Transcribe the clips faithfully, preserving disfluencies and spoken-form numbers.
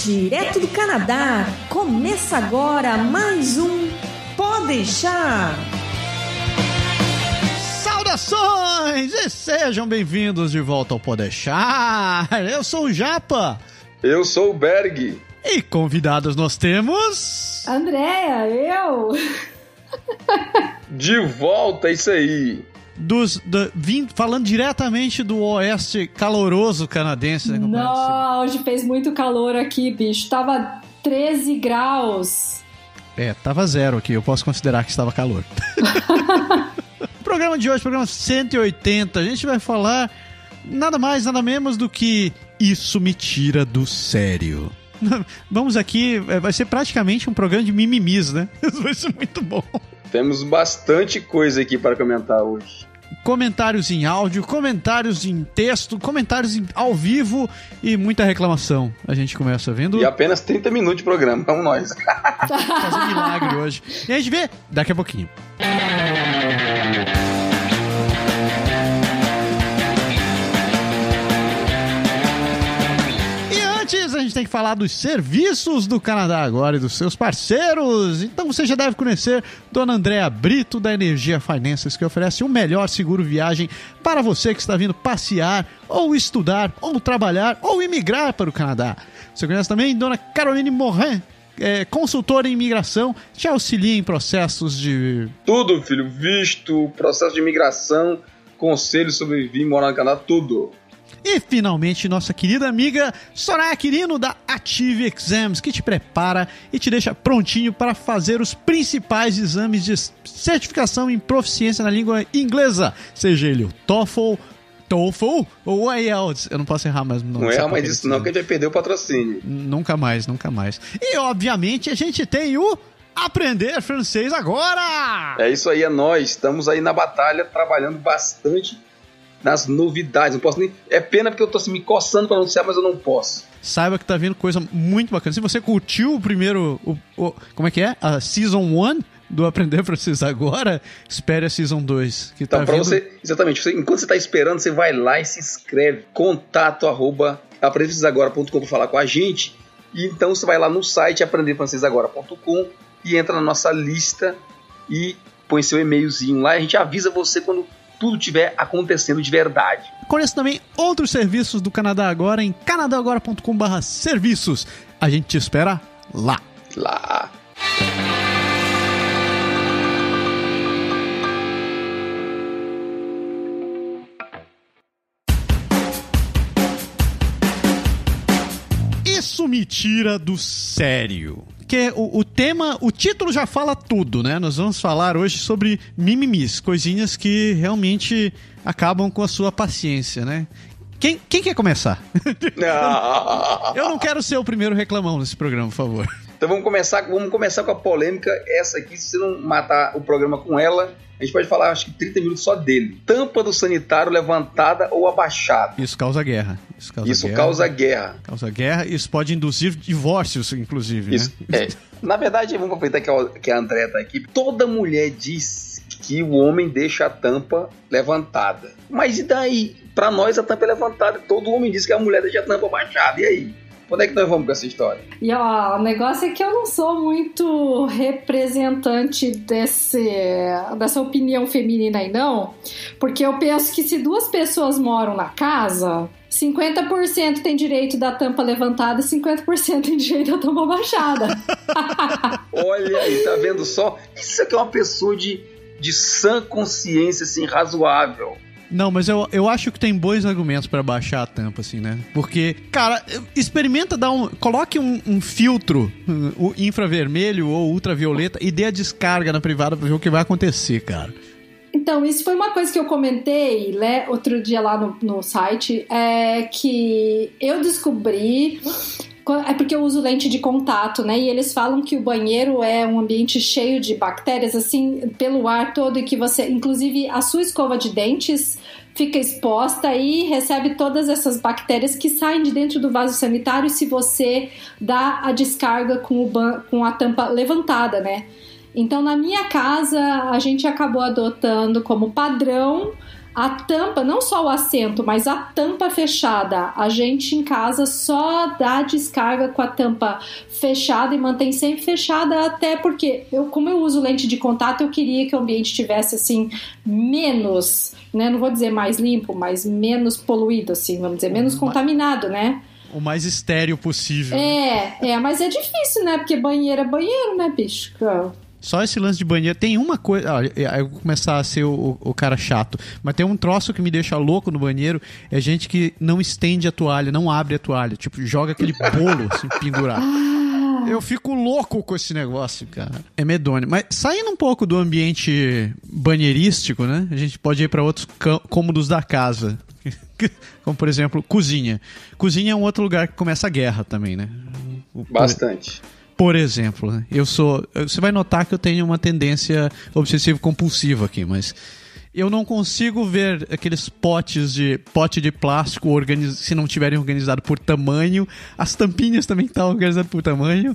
Direto do Canadá, começa agora mais um Pode Deixar. Saudações e sejam bem-vindos de volta ao Pode Deixar. Eu sou o Japa. Eu sou o Berg. E convidados nós temos... Andréia, eu... De volta, isso aí. Dos, do, vim, falando diretamente do oeste caloroso canadense, né? Não, hoje fez muito calor aqui, bicho. Tava treze graus. É, tava zero aqui. Eu posso considerar que estava calor. O programa de hoje, programa cento e oitenta, a gente vai falar nada mais, nada menos do que Isso Me Tira do Sério. Vamos aqui, vai ser praticamente um programa de mimimis, né? Isso vai ser muito bom. Temos bastante coisa aqui para comentar hoje. Comentários em áudio, comentários em texto, comentários em, ao vivo e muita reclamação. A gente começa vendo... E apenas trinta minutos de programa, vamos nós. Fazer um milagre hoje. E a gente vê daqui a pouquinho. Antes, a gente tem que falar dos serviços do Canadá agora e dos seus parceiros. Então você já deve conhecer Dona Andréa Brito, da Energia Finances, que oferece o melhor seguro viagem para você que está vindo passear, ou estudar, ou trabalhar, ou imigrar para o Canadá. Você conhece também Dona Caroline Morin, é, consultora em imigração, te auxilia em processos de... Tudo, filho. Visto, processo de imigração, conselho sobre vir morar no Canadá, tudo. E, finalmente, nossa querida amiga Soraya Quirino, da Ative Exams, que te prepara e te deixa prontinho para fazer os principais exames de certificação em proficiência na língua inglesa, seja ele o TOEFL, TOEFL ou o I E L T S. Eu não posso errar mais. Não, não erra mais isso não, que a gente vai perder o patrocínio. Nunca mais, nunca mais. E, obviamente, a gente tem o Aprender Francês Agora! É isso aí, é nós. Estamos aí na batalha, trabalhando bastante nas novidades. Não posso nem... É pena porque eu tô assim, me coçando pra anunciar, mas eu não posso. Saiba que tá vindo coisa muito bacana. Se você curtiu o primeiro... O, o, como é que é? A Season um do Aprender Francês Agora, espere a Season dois. Que então, tá pra vindo... você... Exatamente. Você, enquanto você tá esperando, você vai lá e se inscreve. Contato arroba aprender francês agora ponto com pra falar com a gente. E então você vai lá no site aprender francês agora ponto com e entra na nossa lista e põe seu e-mailzinho lá. E a gente avisa você quando tudo estiver acontecendo de verdade. Conheça também outros serviços do Canadá Agora em canadá agora ponto com barra serviços. A gente te espera lá. Lá. Isso me tira do sério. Porque o, o tema, o título já fala tudo, né? Nós vamos falar hoje sobre mimimis, coisinhas que realmente acabam com a sua paciência, né? Quem, quem quer começar? Eu não quero ser o primeiro reclamão nesse programa, por favor. Então vamos começar, vamos começar com a polêmica. Essa aqui, se você não matar o programa com ela, a gente pode falar, acho que trinta minutos só dele. Tampa do sanitário levantada ou abaixada. Isso causa guerra. Isso causa Isso guerra. causa guerra. Causa guerra. Isso pode induzir divórcios, inclusive, Isso, né? É. Na verdade, vamos aproveitar que a, que a Andréa tá aqui. Toda mulher diz que o homem deixa a tampa levantada. Mas e daí? Pra nós, a tampa é levantada. Todo homem diz que a mulher deixa a tampa abaixada. E aí? Onde é que nós vamos com essa história? E ó, o negócio é que eu não sou muito representante desse, dessa opinião feminina aí, não. Porque eu penso que se duas pessoas moram na casa, cinquenta por cento tem direito da tampa levantada e cinquenta por cento tem direito da tampa abaixada. Olha aí, tá vendo só? Isso aqui é uma pessoa de, de sã consciência, assim, razoável. Não, mas eu, eu acho que tem bons argumentos pra baixar a tampa, assim, né? Porque, cara, experimenta dar um... Coloque um, um filtro um, infravermelho ou ultravioleta e dê a descarga na privada pra ver o que vai acontecer, cara. Então, isso foi uma coisa que eu comentei, né, outro dia lá no, no site, é que eu descobri... É porque eu uso lente de contato, né? E eles falam que o banheiro é um ambiente cheio de bactérias, assim, pelo ar todo, e que você, inclusive, a sua escova de dentes fica exposta e recebe todas essas bactérias que saem de dentro do vaso sanitário se você dá a descarga com, o ban- com a tampa levantada, né? Então, na minha casa, a gente acabou adotando como padrão a tampa, não só o assento, mas a tampa fechada. A gente em casa só dá descarga com a tampa fechada e mantém sempre fechada, até porque, eu, como eu uso lente de contato, eu queria que o ambiente tivesse, assim, menos, né, não vou dizer mais limpo, mas menos poluído, assim, vamos dizer, menos contaminado, né? O mais estéril possível. É, é, mas é difícil, né? Porque banheiro é banheiro, né, bicho? Só esse lance de banheiro. Tem uma coisa... Olha, eu vou começar a ser o, o cara chato. Mas tem um troço que me deixa louco no banheiro. É gente que não estende a toalha, não abre a toalha. Tipo, joga aquele bolo, assim, pendurado. Eu fico louco com esse negócio, cara. É medonho. Mas saindo um pouco do ambiente banheirístico, né? A gente pode ir para outros cômodos da casa. Como, por exemplo, cozinha. Cozinha é um outro lugar que começa a guerra também, né? Bastante. Por exemplo, eu sou... Você vai notar que eu tenho uma tendência obsessivo-compulsiva aqui, mas... Eu não consigo ver aqueles potes de pote de plástico organiz... se não estiverem organizados por tamanho. As tampinhas também estão organizadas por tamanho.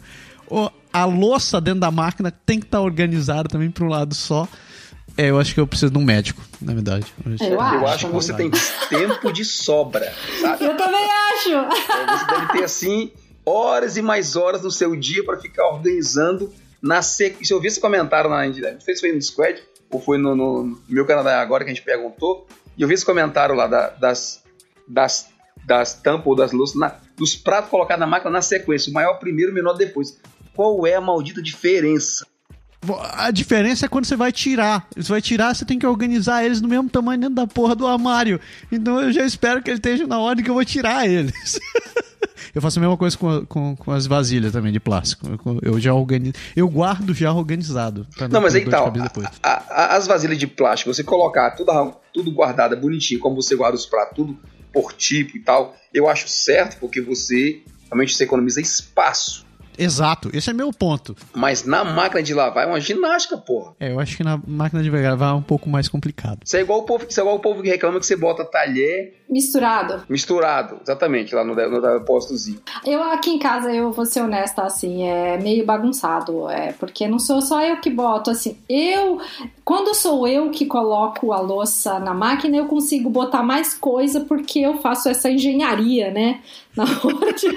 A louça dentro da máquina tem que estar organizada também para um lado só. É, eu acho que eu preciso de um médico, na verdade. Eu, eu acho, acho que você tem tempo de sobra, sabe? Eu também acho. É, você deve ter, assim, horas e mais horas no seu dia para ficar organizando na sequência. Se eu vi esse comentário na... Não sei se foi no Discord ou foi no, no meu Canadá Agora que a gente perguntou, e eu vi esse comentário lá da, das, das, das tampas ou das louças, na, dos pratos colocados na máquina na sequência, o maior primeiro, o menor depois. Qual é a maldita diferença? A diferença é quando você vai tirar. Você vai tirar, você tem que organizar eles no mesmo tamanho dentro da porra do armário. Então eu já espero que ele esteja na ordem que eu vou tirar eles. Eu faço a mesma coisa com, com, com as vasilhas também de plástico. Eu, eu já organizo. Eu guardo já organizado. Não, não, mas aí tal. A, a, as vasilhas de plástico, você colocar tudo, tudo guardado bonitinho, como você guarda os pratos, tudo por tipo e tal, eu acho certo, porque você realmente você economiza espaço. Exato, esse é meu ponto. Mas na máquina de lavar é uma ginástica, porra. É, eu acho que na máquina de lavar é um pouco mais complicado. Isso é igual o povo, isso é igual o povo que reclama que você bota talher... Misturado. Misturado, exatamente, lá no, no depósitozinho. Eu aqui em casa, eu vou ser honesta, assim, é meio bagunçado, é, porque não sou só eu que boto, assim, eu... Quando sou eu que coloco a louça na máquina, eu consigo botar mais coisa porque eu faço essa engenharia, né? Na hora de...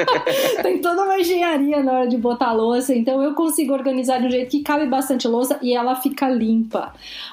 Tem toda uma engenharia na hora de botar a louça, então eu consigo organizar de um jeito que cabe bastante louça e ela fica limpa.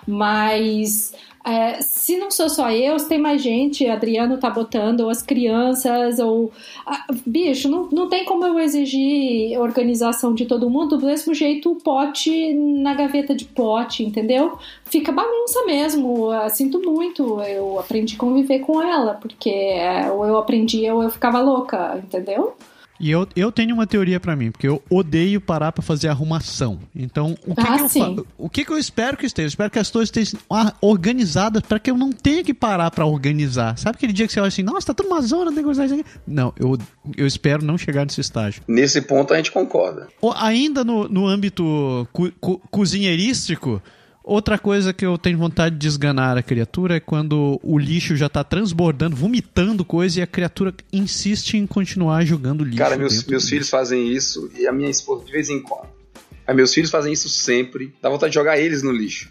Mas... É, se não sou só eu, se tem mais gente, Adriano tá botando, ou as crianças, ou... Ah, bicho, não, não tem como eu exigir organização de todo mundo, do mesmo jeito o pote na gaveta de pote, entendeu? Fica bagunça mesmo, eu sinto muito, eu aprendi a conviver com ela, porque é, ou eu aprendia ou eu ficava louca, entendeu? E eu, eu tenho uma teoria pra mim, porque eu odeio parar pra fazer arrumação. Então, o que, ah, que eu faço? O que, que eu espero que esteja? Eu espero que as coisas estejam organizadas pra que eu não tenha que parar pra organizar. Sabe aquele dia que você olha assim, nossa, tá tudo uma zona, não tem coisa assim. Não, eu, eu espero não chegar nesse estágio. Nesse ponto a gente concorda. Ou, ainda no, no âmbito co, co, cozinheirístico, outra coisa que eu tenho vontade de esganar a criatura é quando o lixo já tá transbordando, vomitando coisa e a criatura insiste em continuar jogando lixo. Cara, meus, meus filhos fazem isso e a minha esposa de vez em quando. Aí meus filhos fazem isso sempre. Dá vontade de jogar eles no lixo.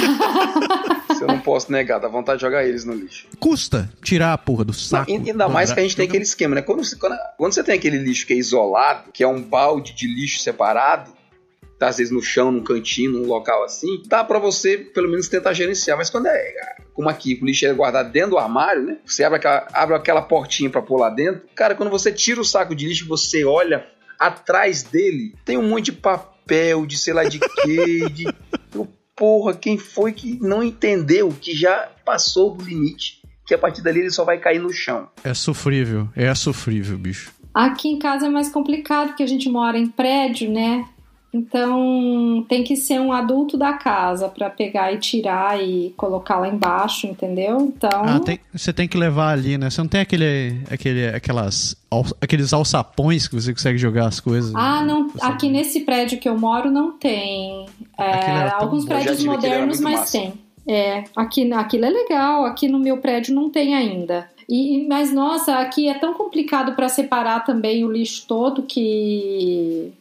Se eu não posso negar, dá vontade de jogar eles no lixo. Custa tirar a porra do saco. Não, ainda mais que a gente tem aquele esquema, né? Quando você, quando, quando você tem aquele lixo que é isolado, que é um balde de lixo separado, tá às vezes no chão, num cantinho, num local assim, dá pra você pelo menos tentar gerenciar. Mas quando é, como aqui, o lixo é guardado dentro do armário, né? Você abre aquela, abre aquela portinha pra pôr lá dentro. Cara, quando você tira o saco de lixo, você olha atrás dele, tem um monte de papel, de sei lá de quê, de... Porra, quem foi que não entendeu que já passou do limite, que a partir dali ele só vai cair no chão? É sofrível, é sofrível, bicho. Aqui em casa é mais complicado, porque a gente mora em prédio, né? Então tem que ser um adulto da casa pra pegar e tirar e colocar lá embaixo, entendeu? Então ah, tem, você tem que levar ali, né? Você não tem aquele, aquele, aquelas, aqueles alçapões que você consegue jogar as coisas? Ah, não. Você... Aqui nesse prédio que eu moro não tem. É, alguns prédios modernos, mas massa. Tem. É, aqui, aquilo é legal. Aqui no meu prédio não tem ainda. E, mas nossa, aqui é tão complicado para separar também o lixo todo que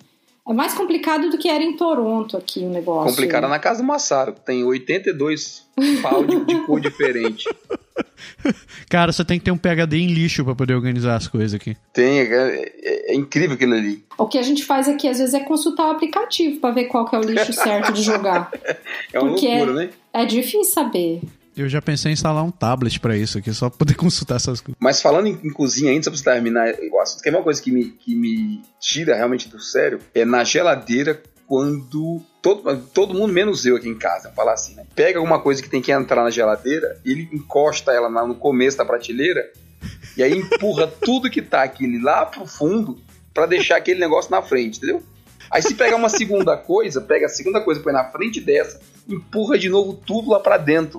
É mais complicado do que era em Toronto aqui o negócio. Complicado na casa do Massaro, tem oitenta e dois pau de, de cor diferente. Cara, você tem que ter um P H D em lixo pra poder organizar as coisas aqui. Tem, é, é, é incrível aquilo ali. O que a gente faz aqui, às vezes, é consultar o aplicativo pra ver qual que é o lixo certo de jogar. É uma Porque loucura, é, né? é difícil saber. Eu já pensei em instalar um tablet pra isso aqui, só pra poder consultar essas coisas. Mas falando em, em cozinha ainda, só pra você terminar o assunto, que é uma coisa que me, que me tira realmente do sério, é na geladeira quando... Todo, todo mundo, menos eu aqui em casa, vamos falar assim, né? Pega alguma coisa que tem que entrar na geladeira, ele encosta ela no começo da prateleira e aí empurra tudo que tá aquele lá pro fundo pra deixar aquele negócio na frente, entendeu? Aí se pegar uma segunda coisa, pega a segunda coisa, põe na frente dessa, empurra de novo tudo lá pra dentro.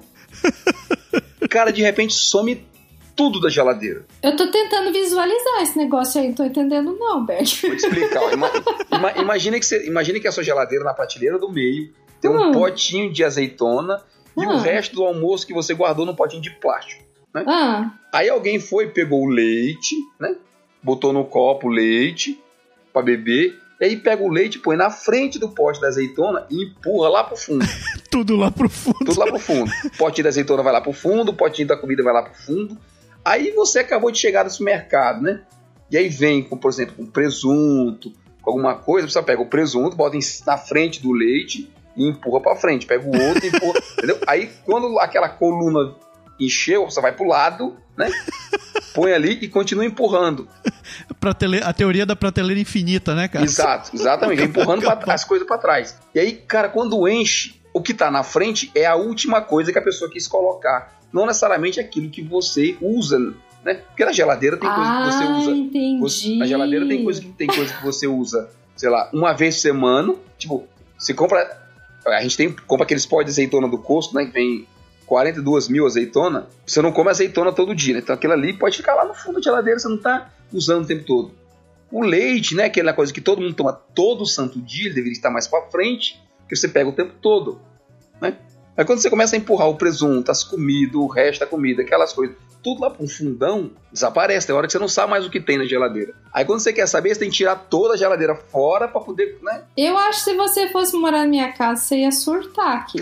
Cara, de repente some tudo da geladeira. Eu tô tentando visualizar esse negócio aí, não tô entendendo não, Berg. Vou te explicar. Ó. Ima, ima, imagina, que você, imagina que a sua geladeira na prateleira do meio tem um hum. potinho de azeitona e hum. o resto do almoço que você guardou num potinho de plástico. Né? Ah. Aí alguém foi, pegou o leite, né? Botou no copo o leite pra beber, e aí pega o leite, põe na frente do pote da azeitona e empurra lá pro fundo. Tudo lá pro fundo. Tudo lá pro fundo. O potinho da azeitona vai lá pro fundo, o potinho da comida vai lá pro fundo. Aí você acabou de chegar no supermercado, né? E aí vem, com, por exemplo, com presunto, com alguma coisa, você pega o presunto, bota na frente do leite e empurra pra frente. Pega o outro e empurra, entendeu? Aí quando aquela coluna encheu, você vai pro lado, né? Põe ali e continua empurrando. Pratele... A teoria da prateleira infinita, né, cara? Exato, exatamente. Empurrando pra, as coisas pra trás. E aí, cara, quando enche, o que tá na frente é a última coisa que a pessoa quis colocar. Não necessariamente aquilo que você usa, né? Porque na geladeira tem coisa ah, que você usa. Entendi. Você, na geladeira tem coisa, que, tem coisa que você usa, sei lá, uma vez por semana. Tipo, você compra. A gente tem, compra aqueles pó de azeitona do Costco, né? Que vem quarenta e duas mil azeitona. Você não come azeitona todo dia, né? Então aquilo ali pode ficar lá no fundo da geladeira, você não tá usando o tempo todo. O leite, né? Aquela coisa que todo mundo toma todo santo dia, ele deveria estar mais pra frente, que você pega o tempo todo, né? Aí quando você começa a empurrar o presunto, as comidas, o resto da comida, aquelas coisas, tudo lá para um fundão, desaparece. Tem hora que você não sabe mais o que tem na geladeira. Aí quando você quer saber, você tem que tirar toda a geladeira fora para poder, né? Eu acho que se você fosse morar na minha casa, você ia surtar aqui.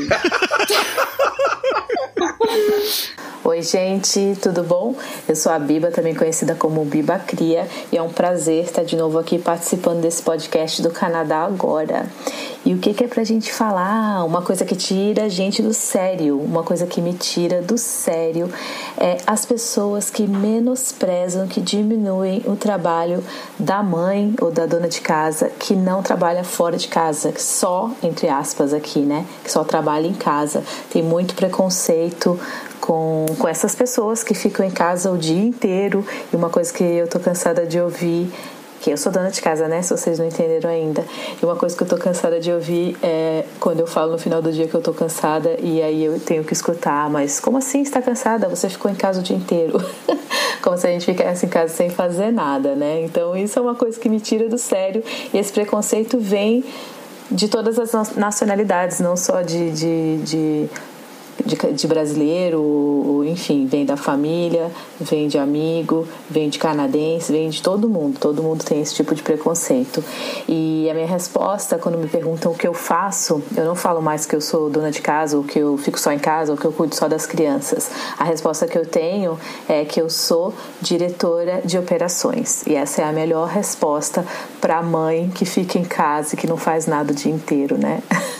Oi, gente, tudo bom? Eu sou a Biba, também conhecida como Biba Cria, e é um prazer estar de novo aqui participando desse podcast do Canadá Agora. E o que, que é pra gente falar? Uma coisa que tira a gente do sério, uma coisa que me tira do sério é as pessoas que menosprezam, que diminuem o trabalho da mãe ou da dona de casa que não trabalha fora de casa, que só, entre aspas aqui, né, que só trabalha em casa. Tem muito preconceito com, com essas pessoas que ficam em casa o dia inteiro, e uma coisa que eu tô cansada de ouvir, que eu sou dona de casa, né? Se vocês não entenderam ainda. E uma coisa que eu tô cansada de ouvir é quando eu falo no final do dia que eu tô cansada e aí eu tenho que escutar, mas como assim você tá cansada? Você ficou em casa o dia inteiro. Como se a gente ficasse em casa sem fazer nada, né? Então isso é uma coisa que me tira do sério, e esse preconceito vem de todas as nacionalidades, não só de... de, de De, de brasileiro, enfim, vem da família, vem de amigo, vem de canadense, vem de todo mundo. Todo mundo tem esse tipo de preconceito. E a minha resposta, quando me perguntam o que eu faço, eu não falo mais que eu sou dona de casa, ou que eu fico só em casa, ou que eu cuido só das crianças. A resposta que eu tenho é que eu sou diretora de operações. E essa é a melhor resposta para a mãe que fica em casa e que não faz nada o dia inteiro, né?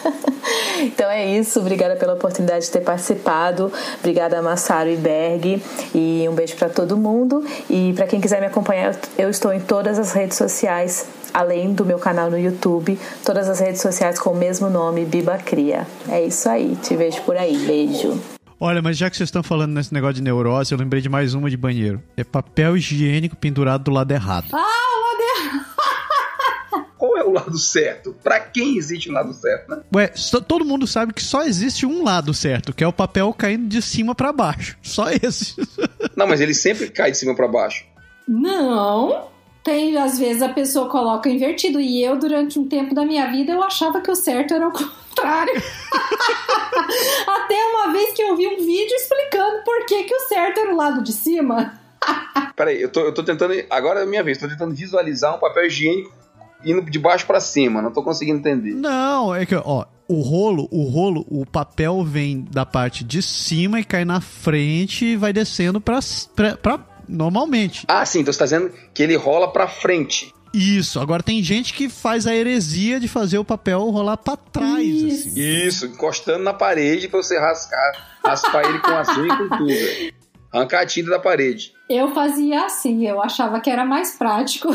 Então é isso, obrigada pela oportunidade de ter participado, obrigada a Massaro e Berg, e um beijo para todo mundo. E para quem quiser me acompanhar, eu estou em todas as redes sociais, além do meu canal no YouTube, todas as redes sociais com o mesmo nome, Biba Cria. É isso aí, te vejo por aí, beijo. Olha, mas já que vocês estão falando nesse negócio de neurose, eu lembrei de mais uma de banheiro. É papel higiênico pendurado do lado errado. Ah, o lado errado! Qual é o lado certo? Pra quem existe um lado certo, né? Ué, só, todo mundo sabe que só existe um lado certo, que é o papel caindo de cima pra baixo. Só esse. Não, mas ele sempre cai de cima pra baixo. Não. Tem, às vezes a pessoa coloca invertido. E eu, durante um tempo da minha vida, eu achava que o certo era o contrário. Até uma vez que eu vi um vídeo explicando por que, que o certo era o lado de cima. Peraí, eu tô, eu tô tentando... Agora é a minha vez. Tô tentando visualizar um papel higiênico indo de baixo pra cima, não tô conseguindo entender. Não, é que, ó, o rolo, o rolo, o papel vem da parte de cima e cai na frente e vai descendo pra, pra, pra normalmente. Ah, sim, então você tá dizendo que ele rola pra frente. Isso, agora tem gente que faz a heresia de fazer o papel rolar pra trás. Isso, assim. Isso, encostando na parede pra você rascar, raspar ele com as unhas e com tudo. Arrancar a tinta da parede. Eu fazia assim, eu achava que era mais prático.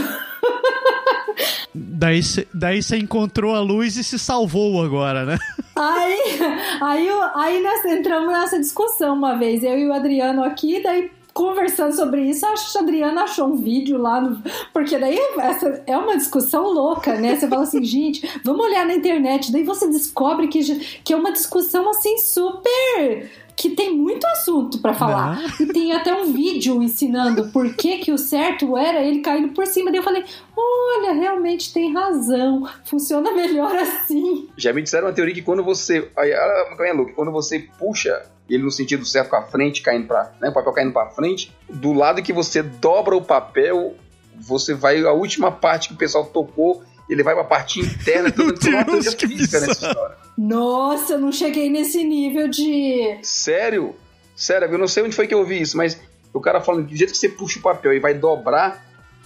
Daí você daí encontrou a luz e se salvou agora, né? Aí, aí, eu- aí nós entramos nessa discussão uma vez, eu e o Adriano aqui, daí conversando sobre isso, acho que a Adriana achou um vídeo lá, no, porque daí essa é uma discussão louca, né? Você fala assim, gente, vamos olhar na internet, daí você descobre que, que é uma discussão assim super... que tem muito assunto pra falar. Não. E tem até um vídeo ensinando por que que o certo era ele caindo por cima. Daí eu falei, olha, realmente tem razão. Funciona melhor assim. Já me disseram uma teoria que quando você... Aí, ah, é louco, quando você puxa ele no sentido certo com a frente, caindo pra, né, o papel caindo pra frente, do lado que você dobra o papel, você vai... A última parte que o pessoal tocou, ele vai pra parte interna. Então, tem uma teoria que física nessa bizarro. história. Nossa, eu não cheguei nesse nível de... Sério? Sério, eu não sei onde foi que eu ouvi isso, mas o cara falando que do jeito que você puxa o papel e vai dobrar,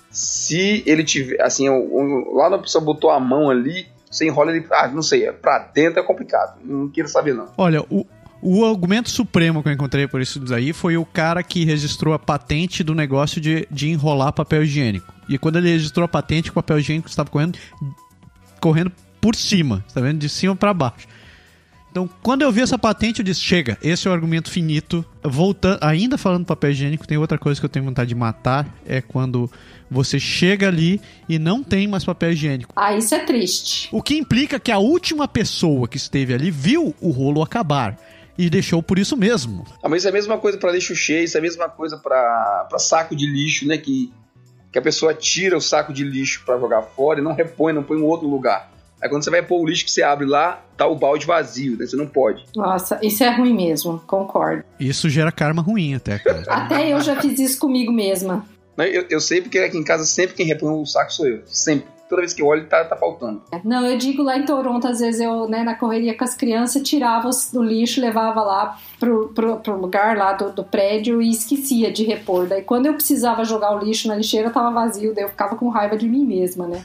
se ele tiver, assim, o- o- lá na pessoa botou a mão ali, você enrola ele, ah, não sei, é pra dentro é complicado, não quero saber não. Olha, o, o argumento supremo que eu encontrei por isso daí foi o cara que registrou a patente do negócio de, de enrolar papel higiênico. E quando ele registrou a patente, o papel higiênico estava correndo, correndo por cima, tá vendo? De cima pra baixo. Então, quando eu vi essa patente, eu disse, chega, esse é o argumento finito. Voltando, ainda falando do papel higiênico, tem outra coisa que eu tenho vontade de matar, é quando você chega ali e não tem mais papel higiênico. Ah, isso é triste. O que implica que a última pessoa que esteve ali viu o rolo acabar e deixou por isso mesmo. Ah, mas isso é a mesma coisa pra lixo cheio, isso é a mesma coisa pra, pra saco de lixo, né, que, que a pessoa tira o saco de lixo pra jogar fora e não repõe, não põe em outro lugar. Aí quando você vai pôr o lixo que você abre lá, tá o balde vazio, né? Você não pode. Nossa, isso é ruim mesmo, concordo. Isso gera karma ruim até, cara. Até eu já fiz isso comigo mesma. Eu, eu sei porque aqui em casa sempre quem repõe o saco sou eu. Sempre. Toda vez que eu olho, tá, tá faltando. Não, eu digo lá em Toronto, às vezes eu, né, na correria com as crianças, tirava os- do lixo, levava lá pro, pro, pro lugar lá do, do prédio e esquecia de repor. Daí quando eu precisava jogar o lixo na lixeira, tava vazio, daí eu ficava com raiva de mim mesma, né?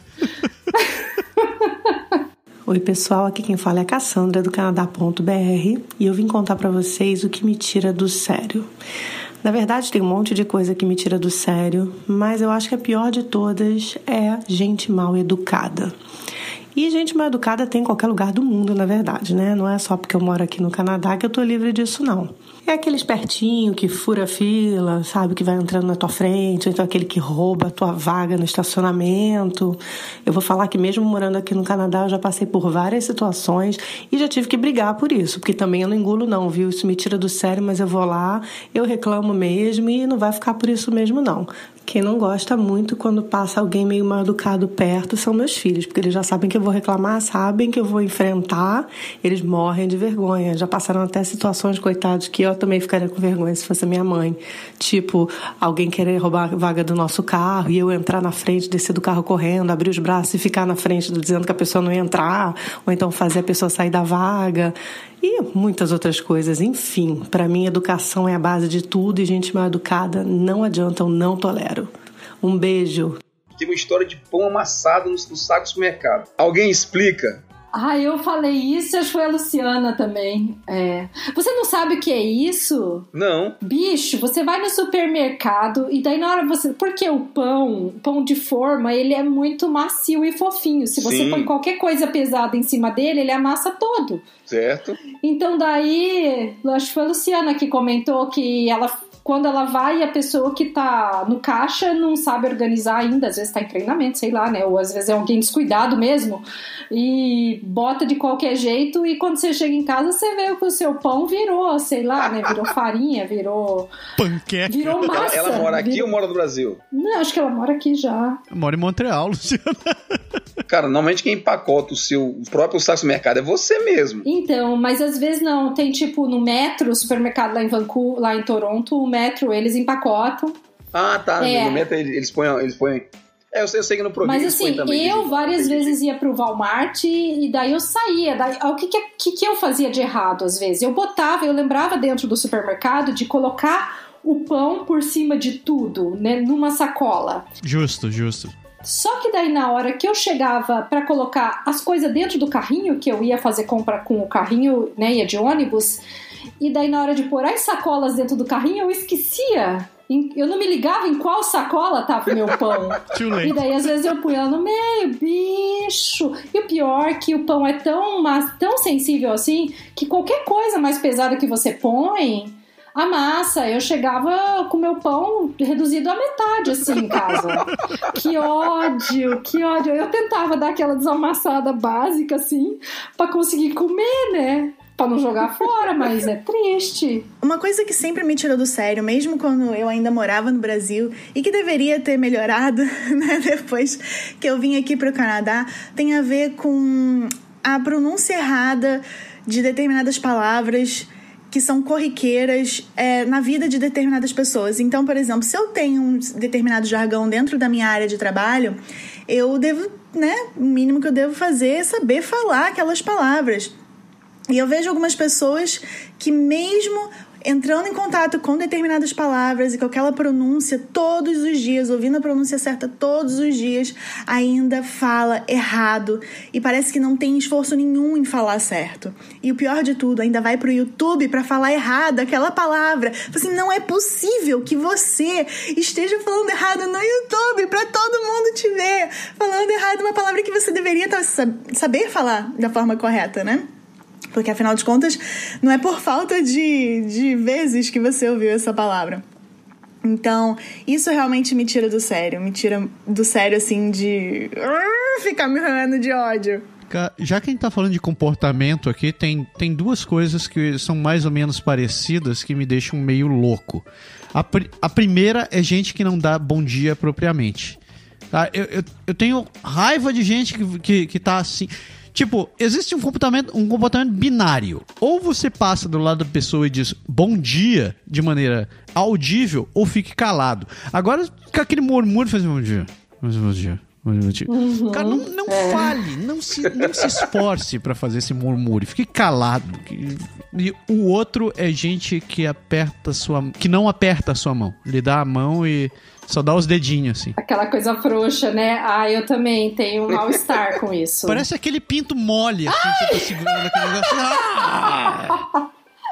Oi pessoal, aqui quem fala é a Cassandra do Canadá ponto B R e eu vim contar pra vocês o que me tira do sério. Na verdade tem um monte de coisa que me tira do sério, mas eu acho que a pior de todas é gente mal educada. E gente mal educada tem em qualquer lugar do mundo, na verdade, né? Não é só porque eu moro aqui no Canadá que eu tô livre disso, não. É aquele espertinho que fura a fila, sabe? Que vai entrando na tua frente, ou então aquele que rouba a tua vaga no estacionamento. Eu vou falar que mesmo morando aqui no Canadá, eu já passei por várias situações e já tive que brigar por isso, porque também eu não engulo não, viu? Isso me tira do sério, mas eu vou lá, eu reclamo mesmo e não vai ficar por isso mesmo, não. Quem não gosta muito quando passa alguém meio mal educado perto são meus filhos, porque eles já sabem que eu vou reclamar, sabem que eu vou enfrentar, eles morrem de vergonha. Já passaram até situações, coitados, que eu também ficaria com vergonha se fosse a minha mãe. Tipo, alguém querer roubar a vaga do nosso carro e eu entrar na frente, descer do carro correndo, abrir os braços e ficar na frente dizendo que a pessoa não ia entrar, ou então fazer a pessoa sair da vaga. E muitas outras coisas. Enfim, para mim, educação é a base de tudo e gente mal educada não adianta, eu não tolero. Um beijo. Tem uma história de pão amassado no, no saco do supermercado. Alguém explica? Ah, eu falei isso, acho que foi a Luciana também. É. Você não sabe o que é isso? Não. Bicho, você vai no supermercado e daí na hora você... Porque o pão, pão de forma, ele é muito macio e fofinho. Se você Sim. põe qualquer coisa pesada em cima dele, ele amassa todo. Certo? Então daí, acho que foi a Luciana que comentou que ela... Quando ela vai, a pessoa que tá no caixa não sabe organizar ainda, às vezes tá em treinamento, sei lá, né? Ou às vezes é alguém descuidado mesmo, e bota de qualquer jeito, e quando você chega em casa, você vê que o seu pão virou, sei lá, né? Virou farinha, virou... Panqueca. Virou massa. Ela, ela mora aqui virou... ou mora no Brasil? Não, acho que ela mora aqui já. Mora em Montreal, Luciana. Cara, normalmente quem empacota o seu próprio saco do mercado é você mesmo. Então, mas às vezes não. Tem tipo no metro, supermercado lá em Vancouver, lá em Toronto, o metro, eles empacotam. Ah, tá. É. No metro eles põem, eles põem... É, eu sei, eu sei que no Província Mas assim, também, eu várias tem vezes ia pro Walmart e daí eu saía. Daí, o que que, que que eu fazia de errado às vezes? Eu botava, eu lembrava dentro do supermercado de colocar o pão por cima de tudo, né, numa sacola. Justo, justo. Só que daí na hora que eu chegava pra colocar as coisas dentro do carrinho, que eu ia fazer compra com o carrinho, né, ia de ônibus, e daí na hora de pôr as sacolas dentro do carrinho, eu esquecia. Eu não me ligava em qual sacola tava o meu pão. E daí às vezes eu punha ela no meio, bicho. E o pior é que o pão é tão, tão sensível assim, que qualquer coisa mais pesada que você põe, a massa, eu chegava com meu pão reduzido à metade, assim, em casa. Que ódio, que ódio. Eu tentava dar aquela desamassada básica, assim, pra conseguir comer, né? Pra não jogar fora, mas é triste. Uma coisa que sempre me tirou do sério, mesmo quando eu ainda morava no Brasil, e que deveria ter melhorado, né, depois que eu vim aqui pro Canadá, tem a ver com a pronúncia errada de determinadas palavras que são corriqueiras é, na vida de determinadas pessoas. Então, por exemplo, se eu tenho um determinado jargão dentro da minha área de trabalho, eu devo, né, o mínimo que eu devo fazer é saber falar aquelas palavras. E eu vejo algumas pessoas que mesmo entrando em contato com determinadas palavras e com aquela pronúncia todos os dias, ouvindo a pronúncia certa todos os dias, ainda fala errado e parece que não tem esforço nenhum em falar certo. E o pior de tudo, ainda vai pro YouTube para falar errado aquela palavra. Assim, não é possível que você esteja falando errado no YouTube para todo mundo te ver, falando errado uma palavra que você deveria saber falar da forma correta, né? Porque, afinal de contas, não é por falta de, de vezes que você ouviu essa palavra. Então, isso realmente me tira do sério. Me tira do sério, assim, de uh, ficar me arranhando de ódio. Já que a gente tá falando de comportamento aqui, tem, tem duas coisas que são mais ou menos parecidas que me deixam meio louco. A, pr- a primeira é gente que não dá bom dia propriamente. Tá? Eu, eu, eu tenho raiva de gente que, que, que tá assim... Tipo, existe um comportamento, um comportamento binário. Ou você passa do lado da pessoa e diz bom dia de maneira audível, ou fique calado. Agora, com aquele murmúrio, faz bom dia, bom dia, bom dia. Uhum. Cara, não, não é. fale, não se, não se esforce pra fazer esse murmúrio. Fique calado. E o outro é gente que aperta sua, que não aperta a sua mão. Lhe dá a mão e... só dá os dedinhos, assim. Aquela coisa frouxa, né? Ah, eu também tenho um mal-estar com isso. Parece aquele pinto mole, assim, que você tá segurando aquele negócio. Ah!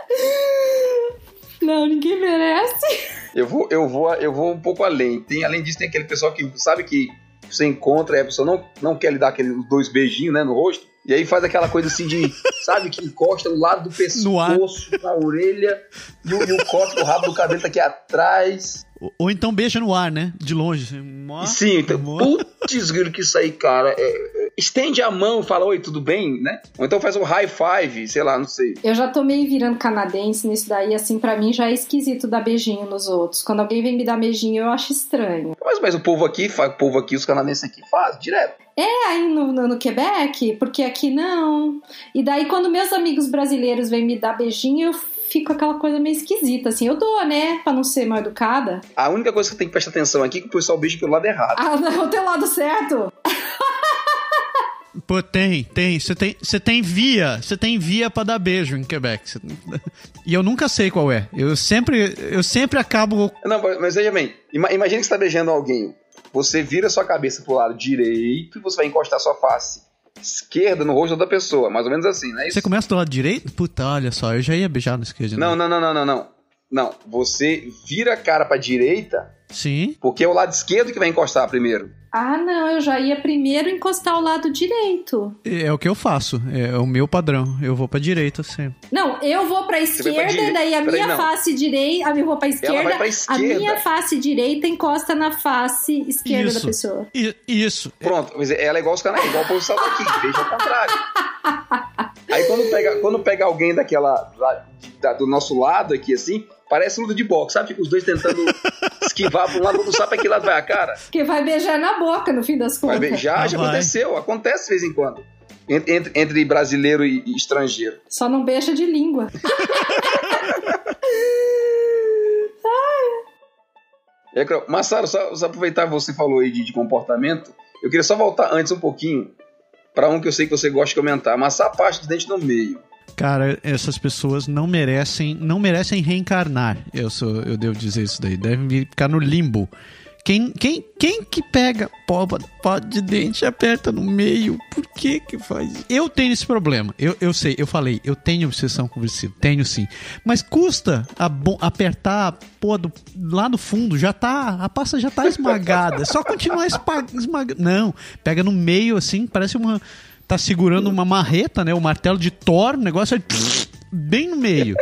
Não, ninguém merece. Eu vou, eu, vou, eu vou um pouco além. Tem, além disso, tem aquele pessoal que sabe que você encontra e a pessoa não, não quer lhe dar aqueles dois beijinhos, né, no rosto. E aí faz aquela coisa assim de, sabe, que encosta do lado do pescoço, na orelha, e o, e o corte do rabo do cabelo tá aqui atrás. Ou, ou então beija no ar, né? De longe. Assim. Sim, então, putz, grilo, que isso aí, cara. É, é, estende a mão e fala, oi, tudo bem, né? Ou então faz um high five, sei lá, não sei. Eu já tô meio virando canadense nisso daí, assim, pra mim já é esquisito dar beijinho nos outros. Quando alguém vem me dar beijinho, eu acho estranho. Mas, mas o povo aqui, o povo aqui, os canadenses aqui fazem direto. É, aí no, no, no Quebec, porque aqui não. E daí quando meus amigos brasileiros vêm me dar beijinho, eu fico aquela coisa meio esquisita, assim. Eu dou, né, pra não ser mal educada. A única coisa que tem que prestar atenção aqui é que o pessoal beija pelo lado errado. Ah, não, o teu lado certo? Pô, tem, tem. Você tem, você tem via, você tem via pra dar beijo em Quebec. Cê... E eu nunca sei qual é. Eu sempre, eu sempre acabo... Não, mas veja bem, imagina que você tá beijando alguém. Você vira sua cabeça pro lado direito e você vai encostar sua face esquerda no rosto da pessoa. Mais ou menos assim, não é isso? Você começa do lado direito? Puta, olha só, eu já ia beijar no esquerdo. Não, não, não, não, não, não. Não, você vira a cara pra direita. Sim. Porque é o lado esquerdo que vai encostar primeiro. Ah, não, eu já ia primeiro encostar o lado direito. É o que eu faço, é o meu padrão. Eu vou pra direita sempre. Não, eu vou pra esquerda e daí a minha aí, face direita... Eu vou pra esquerda, Ela vai pra esquerda, a minha face direita encosta na face esquerda isso, da pessoa. Isso. Pronto, ela é igual os caras, igual o povo salva aqui, veja ao contrário. Aí quando pega, quando pega alguém daquela... Da, do nosso lado aqui, assim... Parece luta de boxe, sabe? Fica os dois tentando esquivar pra um lado, não sabe pra que lado vai a cara. Porque vai beijar na boca, no fim das contas. Vai beijar, ah, já vai. Aconteceu, acontece de vez em quando. Entre, entre brasileiro e, e estrangeiro. Só não beija de língua. É, Massaro, só, só aproveitar que você falou aí de, de comportamento, eu queria só voltar antes um pouquinho para um que eu sei que você gosta de comentar. Amassar a parte de dente no meio. Cara, essas pessoas não merecem, não merecem reencarnar. Eu sou, eu devo dizer isso daí. Devem ficar no limbo. Quem, quem, quem que pega pó, pó de dente e aperta no meio? Por que que faz isso? Eu tenho esse problema. Eu, eu sei, eu falei, eu tenho obsessão com vestido. Tenho sim. Mas custa a bo- apertar a pó do, lá no fundo. Já tá, a pasta já tá esmagada. É só continuar esmagando. Não, pega no meio assim, parece uma... Tá segurando uma marreta, né? O martelo de Thor, o negócio é bem no meio.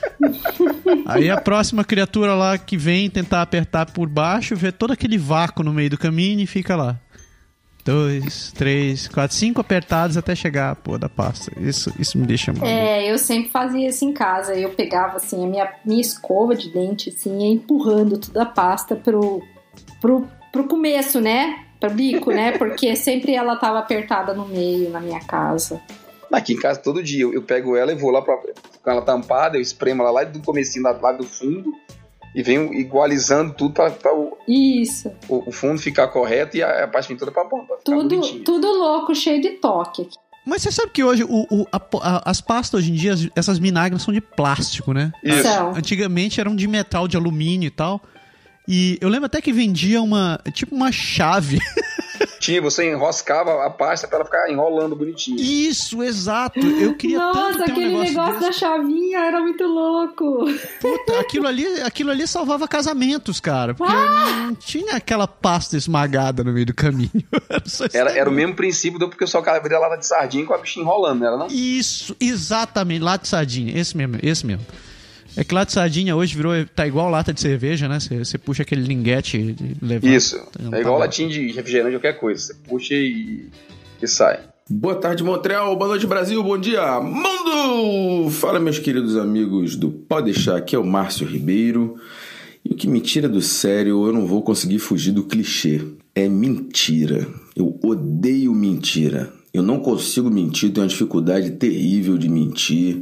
Aí a próxima criatura lá que vem tentar apertar por baixo, vê todo aquele vácuo no meio do caminho e fica lá. Dois, três, quatro, cinco apertados até chegar a pô da pasta. Isso, isso me deixa mal. É, eu sempre fazia isso em casa. Eu pegava assim a minha, minha escova de dente assim, ia empurrando toda a pasta pro, pro, pro começo, né? Pro bico, né? Porque sempre ela tava apertada no meio na minha casa. Aqui em casa todo dia eu, eu pego ela e vou lá pra, com ela tampada, eu espremo ela lá do comecinho, lá, lá do fundo e venho igualizando tudo pra, pra o, Isso. O, o fundo ficar correto e a, a parte toda pra ponta. Tudo, tudo louco, cheio de toque aqui. Mas você sabe que hoje o, o, a, a, as pastas hoje em dia, essas vinagres são de plástico, né? Isso. São. Antigamente eram de metal, de alumínio e tal. E eu lembro até que vendia uma, tipo uma chave. Tinha, você enroscava a pasta pra ela ficar enrolando bonitinho. Isso, exato. Eu queria Nossa, tanto ter um aquele negócio, negócio da desse. chavinha era muito louco. Puta, aquilo ali, aquilo ali salvava casamentos, cara. Porque ah! não tinha aquela pasta esmagada no meio do caminho. Era, era o mesmo princípio do porque eu só abria a lata de sardinha com a bichinha enrolando, não era não? Isso, exatamente, lata de sardinha. Esse mesmo, esse mesmo. É que lata de sardinha hoje virou, tá igual lata de cerveja, né? Você, você puxa aquele linguete e levanta. Isso, é igual latinha de refrigerante, qualquer coisa. Você puxa e, e sai. Boa tarde, Montreal. Boa noite, Brasil. Bom dia, mundo! Fala, meus queridos amigos do Pode Deixar. Aqui é o Márcio Ribeiro. E o que me tira do sério, eu não vou conseguir fugir do clichê. É mentira. Eu odeio mentira. Eu não consigo mentir, tenho uma dificuldade terrível de mentir.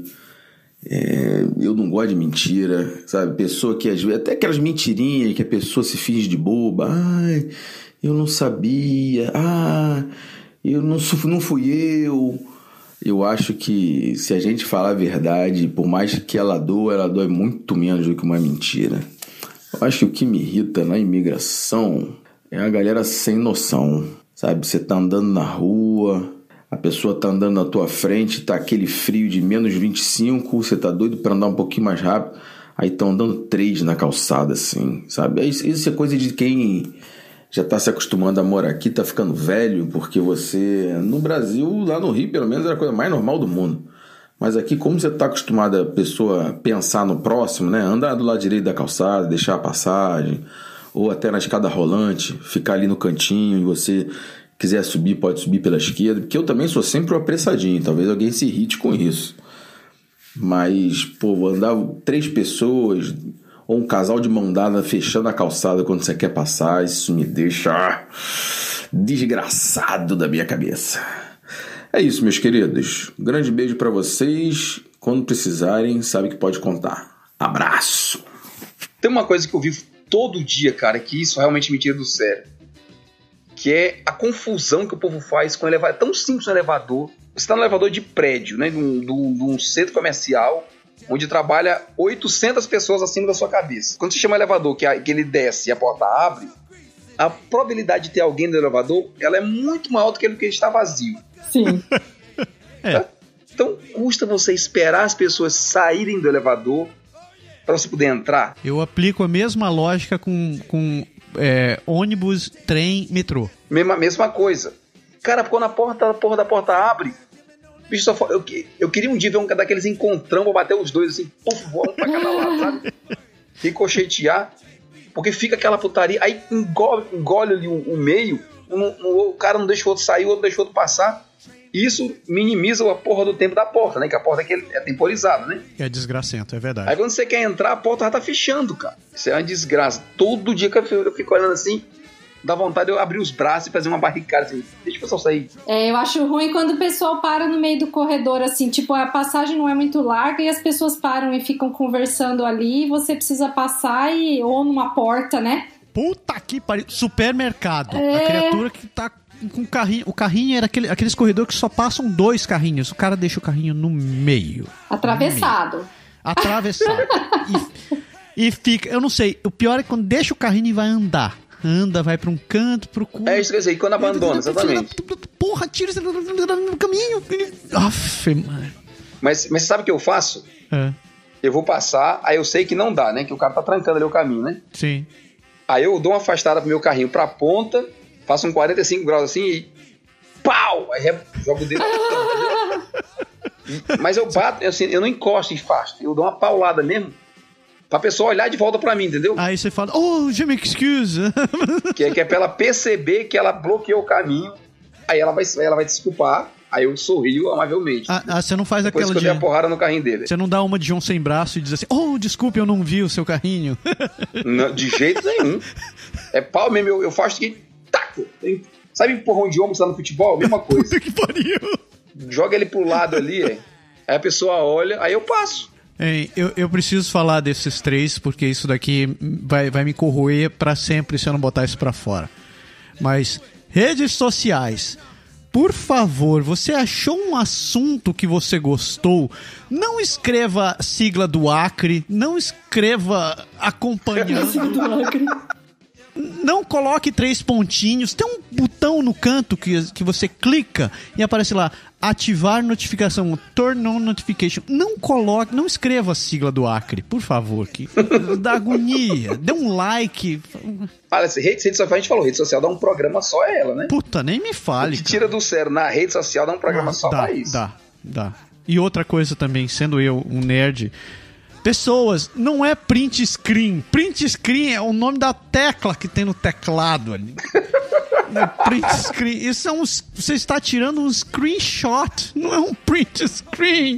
É, eu não gosto de mentira, sabe? Pessoa que às vezes, até aquelas mentirinhas que a pessoa se finge de boba. Ai, eu não sabia. Ah, eu não, não fui eu. Eu acho que se a gente falar a verdade, por mais que ela doa, ela dói muito menos do que uma mentira. Eu acho que o que me irrita na imigração é a galera sem noção, sabe? Você tá andando na rua, a pessoa tá andando na tua frente, tá aquele frio de menos vinte e cinco, você tá doido pra andar um pouquinho mais rápido, aí estão andando três na calçada, assim, sabe? Isso é coisa de quem já tá se acostumando a morar aqui, tá ficando velho, porque você... No Brasil, lá no Rio, pelo menos, era a coisa mais normal do mundo. Mas aqui, como você tá acostumado a pessoa pensar no próximo, né? Andar do lado direito da calçada, deixar a passagem, ou até na escada rolante, ficar ali no cantinho e você... quiser subir, pode subir pela esquerda, porque eu também sou sempre um apressadinho, talvez alguém se irrite com isso. Mas, pô, vou andar três pessoas, ou um casal de mão dada fechando a calçada quando você quer passar, isso me deixa desgraçado da minha cabeça. É isso, meus queridos. Um grande beijo pra vocês. Quando precisarem, sabe que pode contar. Abraço! Tem uma coisa que eu vivo todo dia, cara, que isso realmente me tira do sério. Que é a confusão que o povo faz com o elevador. É tão simples um elevador. Você está no elevador de prédio, né, de um, de um, de um centro comercial, onde trabalha oitocentas pessoas acima da sua cabeça. Quando você chama o elevador, que, a, que ele desce e a porta abre, a probabilidade de ter alguém no elevador, ela é muito maior do que ele que está vazio. Sim. É. Tá? Então custa você esperar as pessoas saírem do elevador para você poder entrar. Eu aplico a mesma lógica com... com... É, ônibus, trem, metrô. Mesma, mesma coisa. Cara, quando a porta, a porra da porta abre, bicho, só, eu, eu queria um dia ver um daqueles encontrão pra bater os dois assim, puf, voando pra cada lado, sabe? Ricochetear, porque fica aquela putaria, aí engole, engole ali o, o meio, um, um, o cara não deixa o outro sair, o outro deixa o outro passar. Isso minimiza a porra do tempo da porta, né? Que a porta aqui é temporizada, né? É desgracento, é verdade. Aí quando você quer entrar, a porta já tá fechando, cara. Isso é uma desgraça. Todo dia que eu fico olhando assim, dá vontade de eu abrir os braços e fazer uma barricada assim. Deixa o pessoal sair. É, eu acho ruim quando o pessoal para no meio do corredor, assim. Tipo, a passagem não é muito larga e as pessoas param e ficam conversando ali. E você precisa passar e... Ou numa porta, né? Puta que pariu. Supermercado. É. A criatura que tá com o carrinho. O carrinho era aquele, aqueles corredores que só passam dois carrinhos. O cara deixa o carrinho no meio. Atravessado. No meio. Atravessado. e, e fica... Eu não sei. O pior é quando deixa o carrinho e vai andar. Anda, vai pra um canto, procura... É isso que eu sei, quando abandona, exatamente. Porra, tira esse no caminho. Aff, mano. Mas, mas você sabe o que eu faço? É. Eu vou passar, aí eu sei que não dá, né? Que o cara tá trancando ali o caminho, né? Sim. Aí eu dou uma afastada pro meu carrinho pra ponta, faço um quarenta e cinco graus assim e... Pau! Aí eu jogo o dedo. Mas eu bato, assim, eu não encosto e faço. Eu dou uma paulada mesmo. Pra pessoa olhar de volta pra mim, entendeu? Aí você fala, oh, je m'excuse. Que é, que é pra ela perceber que ela bloqueou o caminho. Aí ela vai, ela vai desculpar. Aí eu sorrio amavelmente. Ah, ah, você não faz Depois aquela que eu de... dei a porrada no carrinho dele. Você não dá uma de João sem braço e diz assim, oh, desculpe, eu não vi o seu carrinho. Não, de jeito nenhum. É pau mesmo, eu, eu faço que taco. Sabe empurrão de ombro, você tá no futebol? Mesma coisa. Puta que pariu. Joga ele pro lado ali, é. Aí a pessoa olha, aí eu passo. Hein, eu, eu preciso falar desses três, porque isso daqui vai, vai me corroer pra sempre se eu não botar isso pra fora. Mas, redes sociais, por favor, você achou um assunto que você gostou? Não escreva sigla do Acre, não escreva acompanhando. Sigla do Acre. Não coloque três pontinhos. Tem um botão no canto que, que você clica e aparece lá, ativar notificação, turn on notification. Não coloque, não escreva a sigla do Acre, por favor, que dá agonia. Dê um like. Olha, rede, rede social, a gente falou, rede social dá um programa só é ela, né? Puta, nem me fale. O que tira do sério na rede social dá um programa ah, só dá, pra isso. Dá, dá. E outra coisa também, sendo eu um nerd... Pessoas, não é print screen. Print screen é o nome da tecla que tem no teclado ali. Não é print screen. Isso é um... Você está tirando um screenshot. Não é um print screen.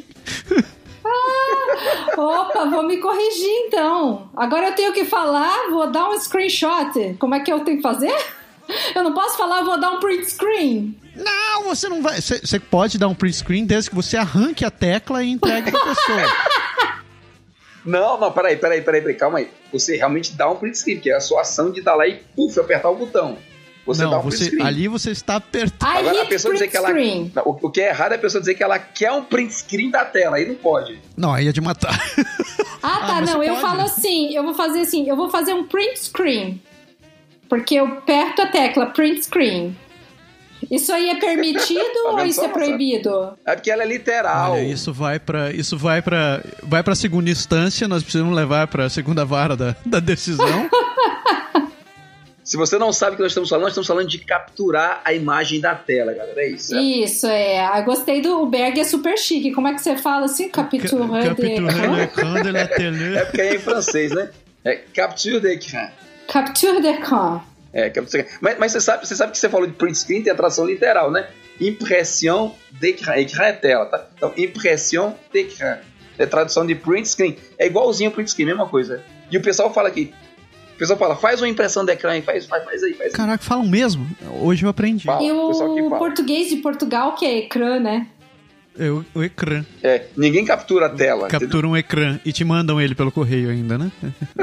Ah, opa, vou me corrigir então. Agora eu tenho que falar, vou dar um screenshot. Como é que eu tenho que fazer? Eu não posso falar, vou dar um print screen. Não, você não vai... Você, você pode dar um print screen desde que você arranque a tecla e entregue pra pessoa. Não, não, peraí, peraí, peraí, peraí, calma aí. Você realmente dá um print screen, que é a sua ação de dar lá e, puf, apertar o botão. Você não, dá um você, print screen. ali você está apertando. I Agora a hit pessoa dizer que ela... screen. Não, o, o que é errado é a pessoa dizer que ela quer um print screen da tela, aí não pode. Não, aí é de matar. Ah, tá, Ah, não, eu pode? falo assim, eu vou fazer assim, eu vou fazer um print screen. Porque eu aperto a tecla print screen. Isso aí é permitido ou isso é proibido? É porque ela é literal. Olha, isso vai pra, isso vai pra, vai pra segunda instância, nós precisamos levar pra segunda vara da, da decisão. Se você não sabe o que nós estamos falando, nós estamos falando de capturar a imagem da tela, galera, é isso. Certo? Isso, é. Eu gostei do... O Berg é super chique. Como é que você fala assim? Capture de... Capturer l'écran de la télé. É porque é em francês, né? É capture d'écran. Capture d'écran. É, capture... Mas, mas você, sabe, você sabe que você falou de print screen, tem a tradução literal, né? Impression d'écran. Écran é tela, tá? Então, impression d'écran. É tradução de print screen. É igualzinho print screen, mesma coisa. E o pessoal fala aqui... O pessoal fala, faz uma impressão de ecrã aí, faz, faz, faz aí, faz aí. Caraca, falam mesmo? Hoje eu aprendi. Fala, E o pessoal que o fala. português de Portugal, que é ecrã, né? É o, o ecrã. É, ninguém captura a tela. Captura entendeu? um ecrã e te mandam ele pelo correio ainda, né?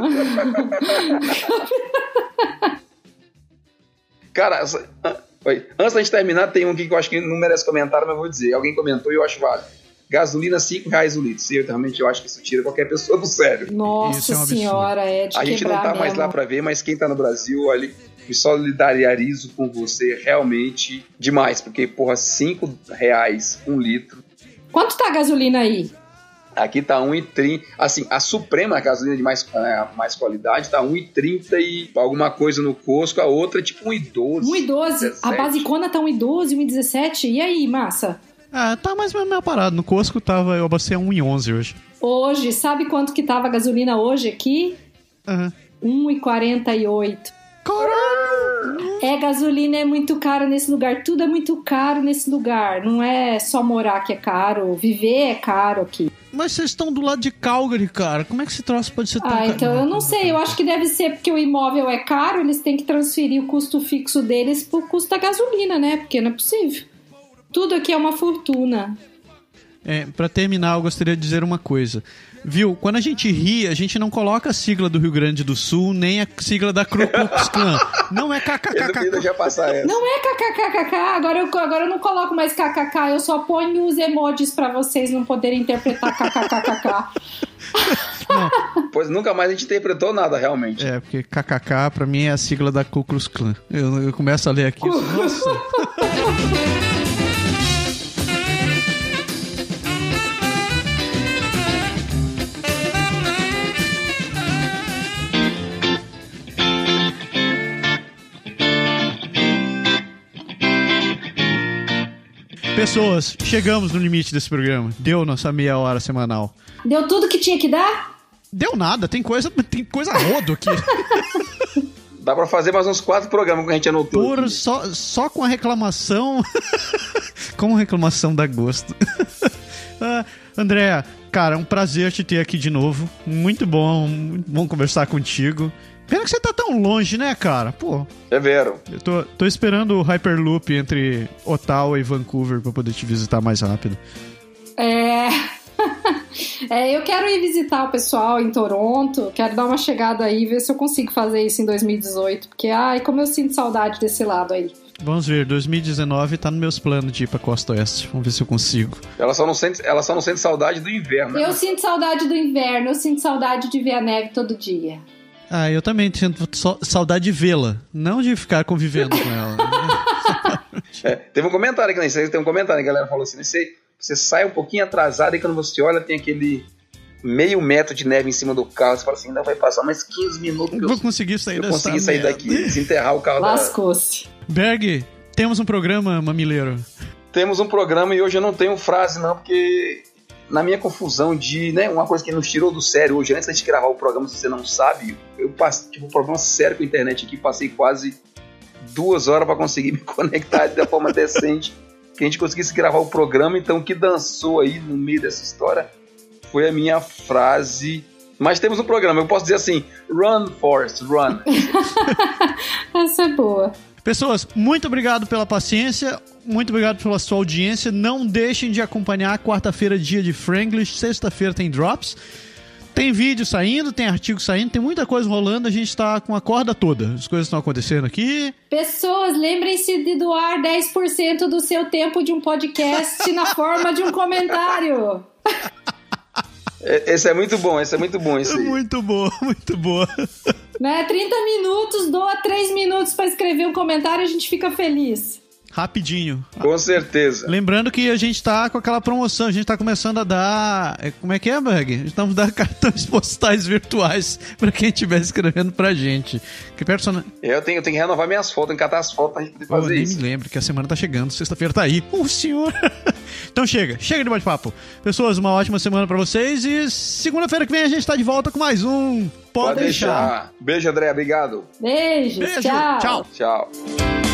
Cara, essa- ah, oi. Antes da gente terminar, tem um aqui que eu acho que não merece comentário, mas eu vou dizer. Alguém comentou e eu acho válido. Gasolina cinco reais o litro. Eu realmente eu acho que isso tira qualquer pessoa do sério. Nossa Isso é um absurdo. senhora, é de A gente não quebrar tá mais mesmo. lá pra ver, mas quem tá no Brasil, olha, me solidarizo com você realmente demais. Porque, porra, cinco reais um litro. Quanto tá a gasolina aí? Aqui tá um e trinta. Assim, a Suprema, a gasolina de mais, é, mais qualidade, tá um e trinta e alguma coisa no Costco. A outra é tipo um e doze. um e doze. A dezessete. basicona tá um e doze, um e dezessete. E aí, massa? Ah, tá mais ou menos meio parado. No Costco tava, eu abastei a um e onze hoje. Hoje, sabe quanto que tava a gasolina hoje aqui? Aham. um e quarenta e oito. Caralho! É, gasolina é muito caro nesse lugar. Tudo é muito caro nesse lugar. Não é só morar que é caro. Viver é caro aqui. Mas vocês estão do lado de Calgary, cara. Como é que esse troço pode ser tão Ah, caro? então eu não sei. Eu acho que deve ser porque o imóvel é caro. Eles têm que transferir o custo fixo deles pro custo da gasolina, né? Porque não é possível. Tudo aqui é uma fortuna. É, pra terminar, eu gostaria de dizer uma coisa. Viu, quando a gente ri, a gente não coloca a sigla do Rio Grande do Sul, nem a sigla da Ku Klux Klan. Não é kkkk. Já passar essa. Não é kkkk, agora eu, agora eu não coloco mais kkk, eu só ponho os emojis pra vocês não poderem interpretar kkkk. Pois nunca mais a gente interpretou nada, realmente. É, porque kkk pra mim é a sigla da Ku Klux Klan. Eu, eu começo a ler aqui. Nossa. Pessoas, chegamos no limite desse programa. Deu nossa meia hora semanal. Deu tudo que tinha que dar? Deu nada, tem coisa, tem coisa a rodo aqui. Dá pra fazer mais uns quatro programas que a gente anotou. Por, só, só com a reclamação. Como reclamação dá gosto. ah, Andréa, cara, é um prazer te ter aqui de novo. Muito bom, muito bom conversar contigo. Pena que você tá tão longe, né, cara? Pô. É vero. Eu tô, tô esperando o Hyperloop entre Ottawa e Vancouver pra poder te visitar mais rápido. É... é, eu quero ir visitar o pessoal em Toronto. Quero dar uma chegada aí, ver se eu consigo fazer isso em dois mil e dezoito. Porque, ai, como eu sinto saudade desse lado aí. Vamos ver, dois mil e dezenove tá nos meus planos de ir pra Costa Oeste. Vamos ver se eu consigo. Ela só não sente, ela só não sente saudade do inverno. Eu né? sinto saudade do inverno, eu sinto saudade de ver a neve todo dia. Ah, eu também sinto saudade de vê-la, não de ficar convivendo com ela. É, teve um comentário aqui, né? Tem um comentário, a galera falou assim, né? Você, você sai um pouquinho atrasado e quando você olha tem aquele meio metro de neve em cima do carro, você fala assim, ainda vai passar mais quinze minutos que eu vou conseguir sair, eu consegui sair merda. daqui, desenterrar o carro. Lascou-se. Da... Berg, temos um programa, mamileiro. Temos um programa e hoje eu não tenho frase não, porque na minha confusão de, né, uma coisa que nos tirou do sério hoje, antes da gente gravar o programa, se você não sabe, eu passei, tipo, um problema sério com a internet aqui, passei quase duas horas para conseguir me conectar da forma decente, que a gente conseguisse gravar o programa, então o que dançou aí no meio dessa história foi a minha frase. Mas temos um programa, eu posso dizer assim, run, Forrest, run. Essa é boa. Pessoas, muito obrigado pela paciência, muito obrigado pela sua audiência. Não deixem de acompanhar quarta-feira, dia de Franglish, sexta-feira tem Drops. Tem vídeo saindo, tem artigo saindo, tem muita coisa rolando, a gente tá com a corda toda. As coisas estão acontecendo aqui. Pessoas, lembrem-se de doar dez por cento do seu tempo de um podcast na forma de um comentário. Esse é muito bom, esse é muito bom. Esse... É muito boa, muito boa. Né? trinta minutos, doa três minutos pra escrever um comentário e a gente fica feliz. Rapidinho. Com certeza. Lembrando que a gente tá com aquela promoção, a gente tá começando a dar... Como é que é, Berg? Estamos dando cartões postais virtuais pra quem estiver escrevendo pra gente. Que persona... Eu tenho, eu tenho que renovar minhas fotos, encatar as fotos pra gente poder fazer oh, nem isso. Nem me lembro que a semana tá chegando, sexta-feira tá aí. O senhor... Então chega, chega de bate-papo. Pessoas, uma ótima semana pra vocês e segunda-feira que vem a gente tá de volta com mais um Pode, Pode deixar. deixar. Beijo, André, obrigado. Beijo, Beijo. tchau. Tchau. Tchau.